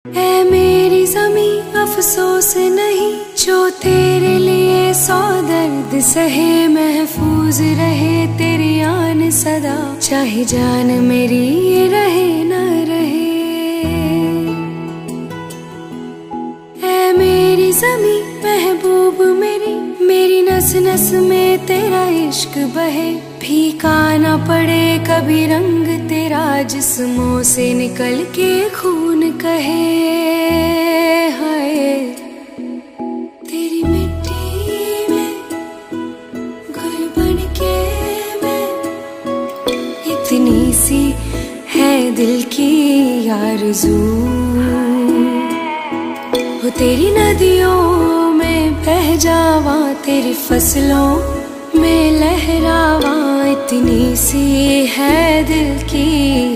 ऐ मेरी ज़मीं अफसोस नहीं जो तेरे लिए सौ दर्द सहे, महफूज रहे तेरी आन सदा, चाहे जान मेरी रहे न रहे। ऐ मेरी ज़मीं महबूब मेरी, मेरी नस नस में तेरा इश्क बहे, फीका ना पड़े कभी रंग तेरा, जिस्मों से निकल के खून कहे। हाय तेरी मिट्टी में गुल बन के मैं, इतनी सी है दिल की आरज़ू, हो तेरी नदियों में बह जावा, तेरी फसलों में लहरावा, इतनी सी है दिल की